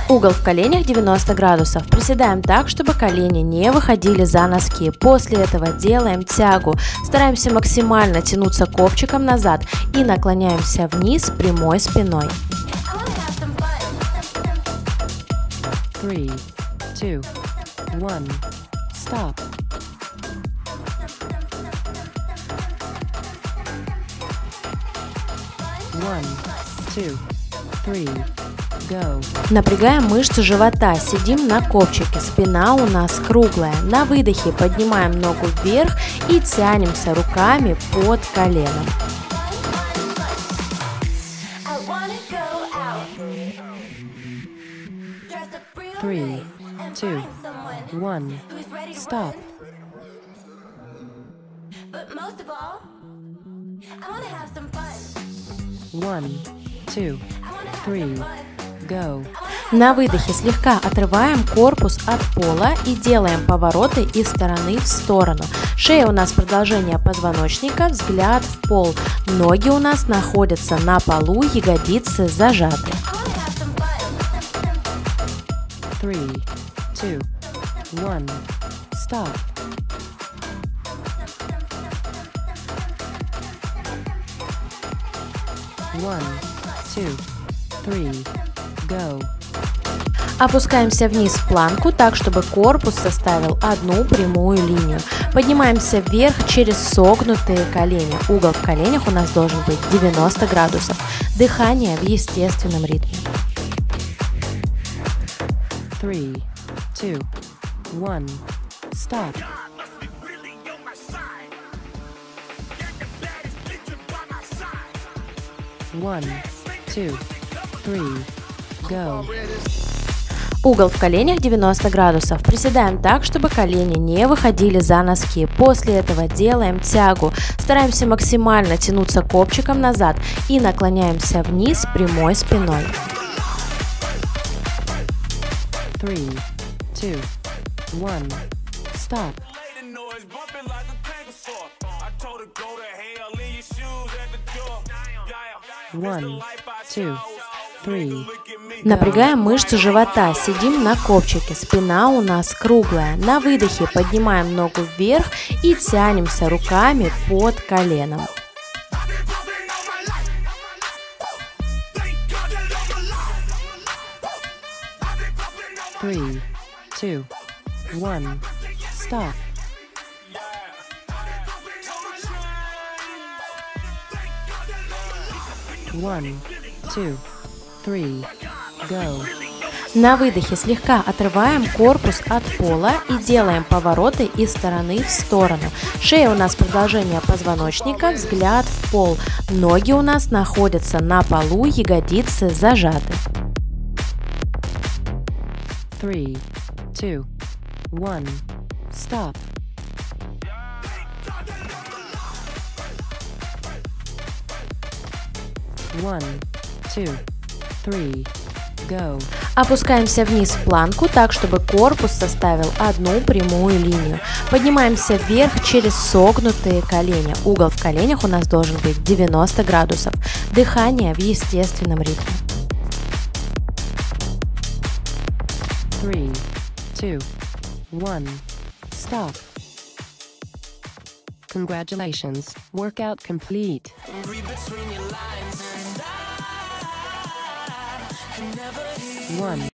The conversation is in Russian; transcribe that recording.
Угол в коленях 90 градусов. Приседаем так, чтобы колени не выходили за носки. После этого делаем тягу. Стараемся максимально тянуться копчиком назад и наклоняемся вниз прямой спиной. 3, 2, 1, stop. One, two, three, go. Напрягаем мышцы живота, сидим на копчике, спина у нас круглая. На выдохе поднимаем ногу вверх и тянемся руками под коленом. Three, two, one, stop. One, two, three, go. На выдохе слегка отрываем корпус от пола и делаем повороты из стороны в сторону. Шея у нас продолжение позвоночника, взгляд в пол. Ноги у нас находятся на полу, ягодицы зажаты. 3, 2, 1, stop. One, two, three, go. Опускаемся вниз в планку так, чтобы корпус составил одну прямую линию. Поднимаемся вверх через согнутые колени. Угол в коленях у нас должен быть 90 градусов. Дыхание в естественном ритме. 3, 2, 1, stop. One, two, three, go. Угол в коленях 90 градусов. Приседаем так, чтобы колени не выходили за носки. После этого делаем тягу. Стараемся максимально тянуться копчиком назад и наклоняемся вниз прямой спиной. 3, 2, 1, stop. One, two, three. Напрягаем мышцы живота, сидим на копчике, спина у нас круглая. На выдохе поднимаем ногу вверх и тянемся руками под коленом. Three, two, one, stop. One, two, three, go. На выдохе слегка отрываем корпус от пола и делаем повороты из стороны в сторону. Шея у нас продолжение позвоночника, взгляд в пол. Ноги у нас находятся на полу, ягодицы зажаты. 3, 2, 1, stop. One, two, three, go. Опускаемся вниз в планку так, чтобы корпус составил одну прямую линию. Поднимаемся вверх через согнутые колени. Угол в коленях у нас должен быть 90 градусов. Дыхание в естественном ритме. 3, 2, 1, stop. Congratulations, workout complete. One.